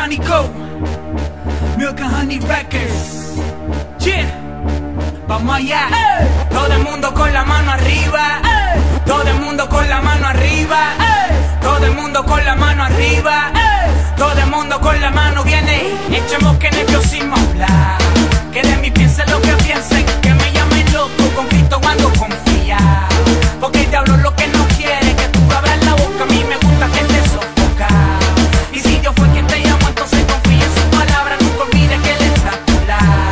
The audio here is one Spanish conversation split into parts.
Honey Co, Milk and Honey Records. Yeah, vamos allá. Todo el mundo con la mano arriba. Todo el mundo con la mano arriba. Todo el mundo con la mano arriba. Todo el mundo con la mano viene. Echemos que nerviosismo hablar. Que de mí piensen lo que piensen. Que me llamen loco, con Cristo ando confiado. Porque el diablo lo que no quiere que tú abras la boca. A mí me gusta que te sofoca. Y si Dios fue quien te llamó, entonces confía en su palabra. Nunca olvides que Él está a tu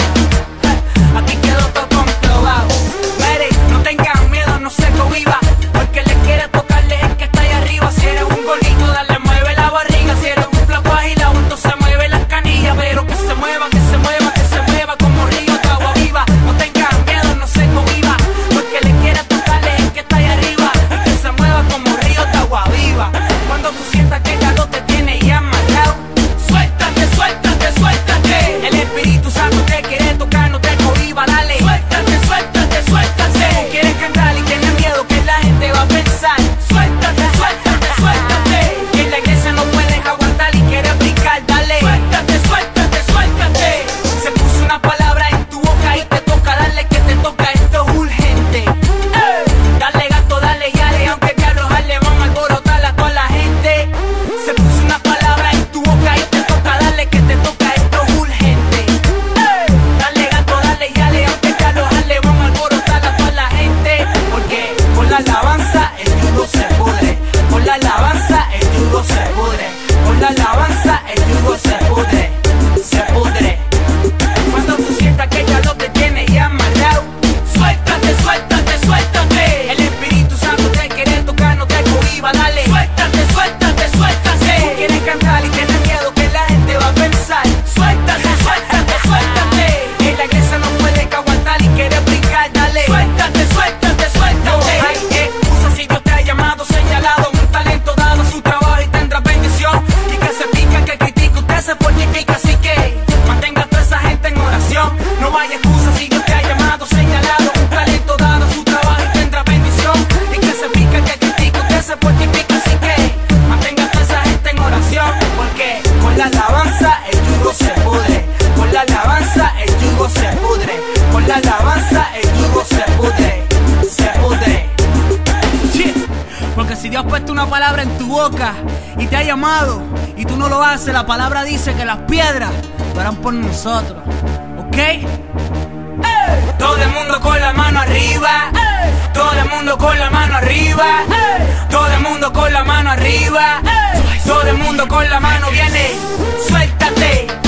lado. Aquí quedó todo comprobado. Mire, no tengan miedo, no se cohiba. Porque le quiere tocarle el que está ahí arriba. Si eres un gordito, dale, mueve la barriga. Si eres un flaco agilado, entonces mueve las canillas. Pero que se mueva, que se mueva, que se mueva como río de agua viva. No tengan miedo, no se cohiba. Porque le quiere tocarle el que está ahí arriba. Y que se mueva como río de agua viva. Cuando tú sientas que el calor te tiene ya amarrado, suéltate, suéltate, suéltate. El Espíritu Santo te quiere tocar, no te cohiba, dale. Suéltate, suéltate, suéltate. Tú quieres cantar y tienes miedo que la gente va a pensar. Suéltate, suéltate, suéltate. Que en la iglesia no puedes aguantar y quieres brincar, dale. Suéltate, suéltate, suéltate. Se puso una palabra en tu boca y te toca, dale que te toca, esto es urgente. Dale gato, dale yale, aunque el diablo jale, vamos a alborotar a toda la gente. Se puso una palabra en tu boca y te toca, dale que te toca, esto es urgente. Dale gato, dale yale, aunque el diablo jale, vamos a alborotar a toda la gente. Porque con la alabanza el yugo se pudre. Con la alabanza el yugo se pudre. Con la alabanza el yugo se pudre. Se pudre. Cuando tú sientas que ya lo te tiene ya amarrado, suéltate, suéltate, suéltate. El Espíritu Santo te quiere tocar, no te cohiba, dale. Suéltate, suéltate, suéltate. Tú quieres cantar y tienes miedo que la gente va a pensar. Suéltate, suéltate, suéltate. En la iglesia no puedes aguantar y quieres brincar, dale. Suéltate, suéltate, suéltate. No hay excusa si Dios te ha llamado, señalado, un talento dado, su trabajo y tendrás bendición. Y que se pica, que critica, usted se fortifica, así que mantenga a toda esa gente en oración. No hay excusa si Dios te ha llamado, señalado, un talento dado, su trabajo y tendrá bendición. Y que se pica, que critica, usted se fortifica, así que mantenga a toda esa gente en oración. Porque con la alabanza el yugo se pudre. Con la alabanza el yugo se pudre. Con la alabanza el yugo se pudre. Se pudre. Yeah. Porque si Dios ha puesto una palabra en tu boca y te ha llamado y tú no lo haces, la palabra dice que las piedras lo harán por nosotros. ¿Ok? Todo el mundo con la mano arriba. Todo el mundo con la mano arriba. Todo el mundo con la mano arriba. Todo el mundo con la mano viene. Suéltate.